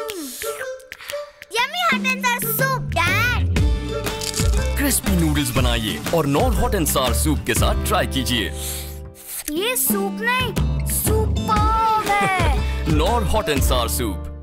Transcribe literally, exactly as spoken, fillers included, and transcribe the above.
Yummy hot and sour soup dad. Crispy noodles बनाइए और Knorr hot and sour soup के साथ try कीजिए। ये सूप नहीं, सूपर्ब है। Knorr hot and sour soup.